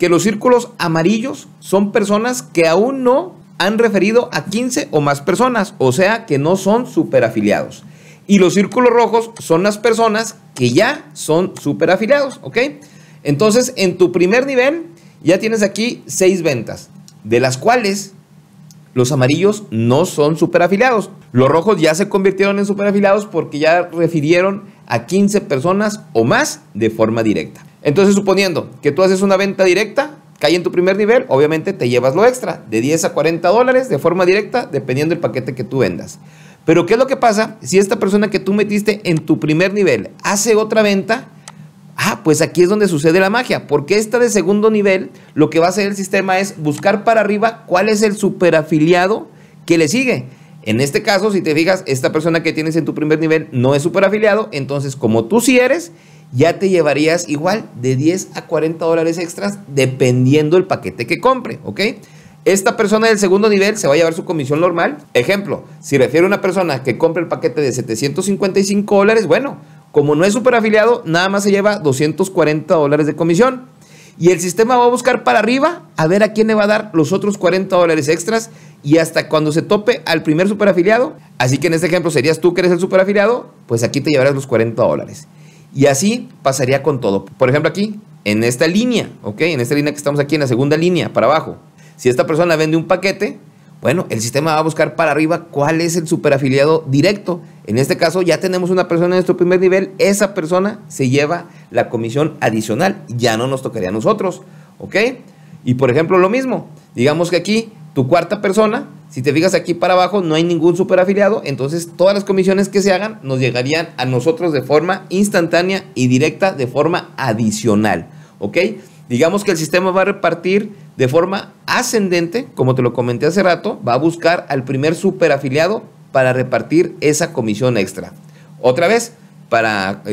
que los círculos amarillos son personas que aún no han referido a 15 o más personas, o sea que no son superafiliados. Y los círculos rojos son las personas que ya son superafiliados, ¿ok? Entonces, en tu primer nivel ya tienes aquí 6 ventas, de las cuales los amarillos no son superafiliados. Los rojos ya se convirtieron en superafiliados porque ya refirieron a 15 personas o más de forma directa. Entonces, suponiendo que tú haces una venta directa, cae en tu primer nivel, obviamente te llevas lo extra, de 10 a 40 dólares de forma directa, dependiendo del paquete que tú vendas. Pero ¿qué es lo que pasa si esta persona que tú metiste en tu primer nivel hace otra venta? Pues aquí es donde sucede la magia, porque esta de segundo nivel, lo que va a hacer el sistema es buscar para arriba cuál es el superafiliado que le sigue. En este caso, si te fijas, esta persona que tienes en tu primer nivel no es superafiliado, entonces como tú sí eres, ya te llevarías igual de 10 a 40 dólares extras dependiendo el paquete que compre, ¿ok? Esta persona del segundo nivel se va a llevar su comisión normal. Ejemplo, si refiere a una persona que compre el paquete de 755 dólares, bueno, como no es superafiliado, nada más se lleva 240 dólares de comisión. Y el sistema va a buscar para arriba a ver a quién le va a dar los otros 40 dólares extras y hasta cuando se tope al primer superafiliado. Así que en este ejemplo serías tú que eres el superafiliado, pues aquí te llevarás los 40 dólares. Y así pasaría con todo. Por ejemplo aquí, en esta línea, ¿ok? En esta línea que estamos aquí en la segunda línea para abajo. Si esta persona vende un paquete, bueno, el sistema va a buscar para arriba cuál es el superafiliado directo. En este caso ya tenemos una persona en nuestro primer nivel, esa persona se lleva la comisión adicional, ya no nos tocaría a nosotros, ¿ok? Y por ejemplo lo mismo, digamos que aquí tu cuarta persona, si te fijas aquí para abajo no hay ningún superafiliado, entonces todas las comisiones que se hagan nos llegarían a nosotros de forma instantánea y directa de forma adicional, ¿ok? Digamos que el sistema va a repartir de forma ascendente, como te lo comenté hace rato, va a buscar al primer superafiliado para repartir esa comisión extra. Otra vez, para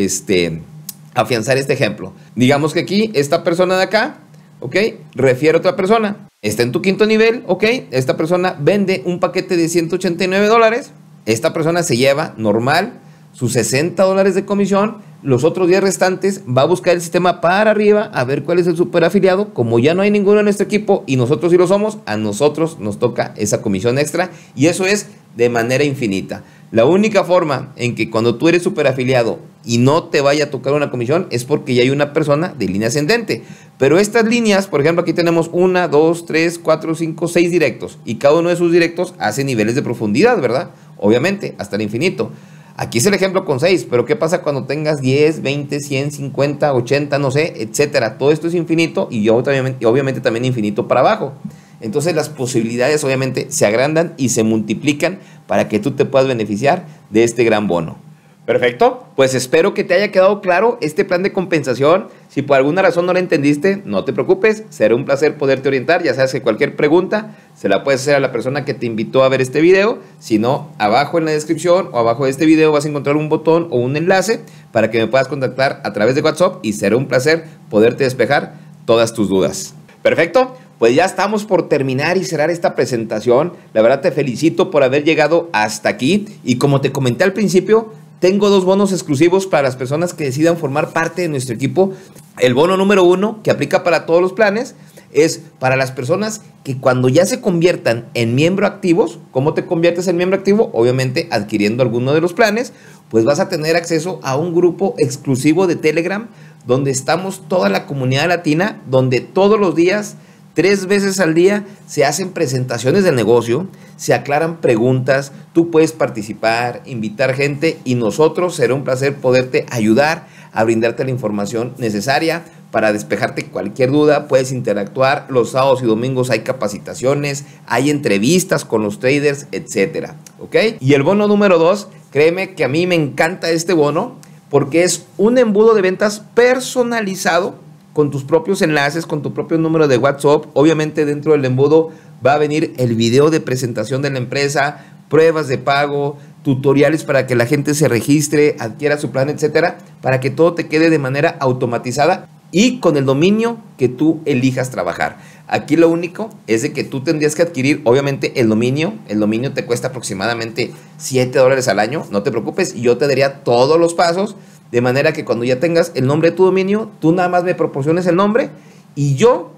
afianzar este ejemplo. Digamos que aquí, esta persona de acá, ¿ok? Refiere a otra persona. Está en tu quinto nivel, ¿ok? Esta persona vende un paquete de 189 dólares. Esta persona se lleva normal sus 60 dólares de comisión. Los otros 10 restantes va a buscar el sistema para arriba a ver cuál es el superafiliado. Como ya no hay ninguno en nuestro equipo y nosotros sí lo somos, a nosotros nos toca esa comisión extra y eso es de manera infinita. La única forma en que cuando tú eres superafiliado y no te vaya a tocar una comisión es porque ya hay una persona de línea ascendente. Pero estas líneas, por ejemplo, aquí tenemos 1, 2, 3, 4, 5, 6 directos y cada uno de sus directos hace niveles de profundidad, ¿verdad? Obviamente, hasta el infinito. Aquí es el ejemplo con 6, pero ¿qué pasa cuando tengas 10, 20, 100, 50, 80, no sé, etcétera? Todo esto es infinito y obviamente también infinito para abajo. Entonces las posibilidades obviamente se agrandan y se multiplican para que tú te puedas beneficiar de este gran bono. Perfecto, pues espero que te haya quedado claro este plan de compensación. Si por alguna razón no lo entendiste, no te preocupes, será un placer poderte orientar. Ya sabes que cualquier pregunta se la puedes hacer a la persona que te invitó a ver este video. Si no, abajo en la descripción o abajo de este video vas a encontrar un botón o un enlace para que me puedas contactar a través de WhatsApp y será un placer poderte despejar todas tus dudas. Perfecto, pues ya estamos por terminar y cerrar esta presentación. La verdad te felicito por haber llegado hasta aquí y como te comenté al principio, tengo 2 bonos exclusivos para las personas que decidan formar parte de nuestro equipo. El bono número 1, que aplica para todos los planes, es para las personas que cuando ya se conviertan en miembro activos. ¿Cómo te conviertes en miembro activo? Obviamente adquiriendo alguno de los planes, pues vas a tener acceso a un grupo exclusivo de Telegram donde estamos toda la comunidad latina, donde todos los días 3 veces al día se hacen presentaciones del negocio, se aclaran preguntas, tú puedes participar, invitar gente y nosotros será un placer poderte ayudar a brindarte la información necesaria para despejarte cualquier duda. Puedes interactuar, los sábados y domingos hay capacitaciones, hay entrevistas con los traders, etcétera, ¿ok? Y el bono número 2, créeme que a mí me encanta este bono porque es un embudo de ventas personalizado con tus propios enlaces, con tu propio número de WhatsApp. Obviamente dentro del embudo va a venir el video de presentación de la empresa, pruebas de pago, tutoriales para que la gente se registre, adquiera su plan, etcétera, para que todo te quede de manera automatizada y con el dominio que tú elijas trabajar. Aquí lo único es de que tú tendrías que adquirir, obviamente, el dominio. El dominio te cuesta aproximadamente $7 al año. No te preocupes, yo te daría todos los pasos de manera que cuando ya tengas el nombre de tu dominio, tú nada más me proporciones el nombre y yo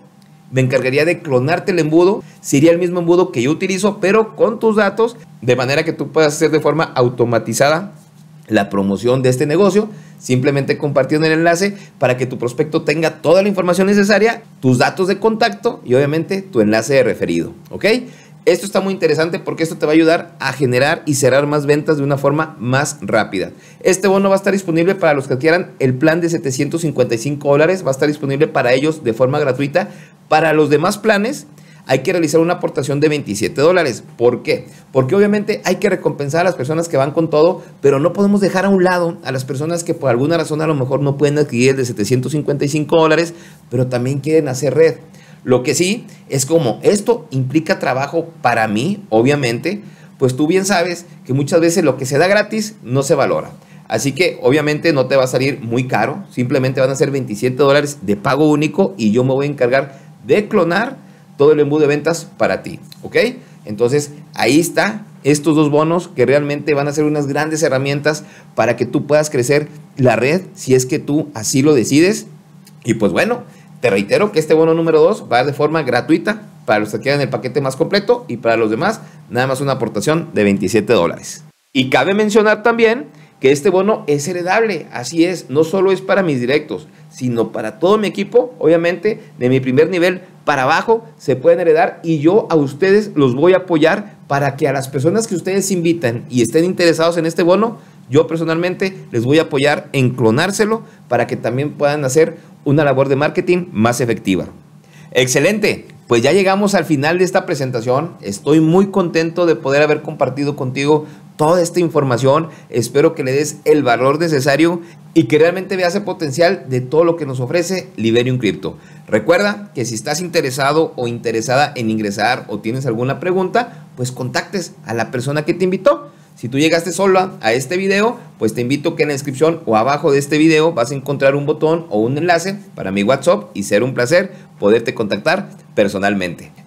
me encargaría de clonarte el embudo. Sería el mismo embudo que yo utilizo, pero con tus datos, de manera que tú puedas hacer de forma automatizada la promoción de este negocio, simplemente compartiendo el enlace para que tu prospecto tenga toda la información necesaria, tus datos de contacto y obviamente tu enlace de referido, ¿ok? Esto está muy interesante porque esto te va a ayudar a generar y cerrar más ventas de una forma más rápida. Este bono va a estar disponible para los que quieran el plan de $755, va a estar disponible para ellos de forma gratuita. Para los demás planes hay que realizar una aportación de $27. ¿Por qué? Porque obviamente hay que recompensar a las personas que van con todo, pero no podemos dejar a un lado a las personas que por alguna razón a lo mejor no pueden adquirir el de $755, pero también quieren hacer red. Lo que sí es como esto implica trabajo para mí, obviamente, pues tú bien sabes que muchas veces lo que se da gratis no se valora. Así que obviamente no te va a salir muy caro, simplemente van a ser $27 de pago único y yo me voy a encargar de clonar todo el embudo de ventas para ti, ¿ok? Entonces ahí está estos dos bonos que realmente van a ser unas grandes herramientas para que tú puedas crecer la red si es que tú así lo decides. Y pues bueno, te reitero que este bono número 2 va de forma gratuita para los que quieran el paquete más completo y para los demás nada más una aportación de $27. Y cabe mencionar también que este bono es heredable, así es, no solo es para mis directos, sino para todo mi equipo, obviamente de mi primer nivel para abajo se pueden heredar y yo a ustedes los voy a apoyar para que a las personas que ustedes invitan y estén interesados en este bono, yo personalmente les voy a apoyar en clonárselo para que también puedan hacer una labor de marketing más efectiva. Excelente, pues ya llegamos al final de esta presentación. Estoy muy contento de poder haber compartido contigo toda esta información. Espero que le des el valor necesario y que realmente veas el potencial de todo lo que nos ofrece Liberium Crypto. Recuerda que si estás interesado o interesada en ingresar o tienes alguna pregunta, pues contactes a la persona que te invitó. Si tú llegaste sola a este video, pues te invito que en la descripción o abajo de este video vas a encontrar un botón o un enlace para mi WhatsApp y será un placer poderte contactar personalmente.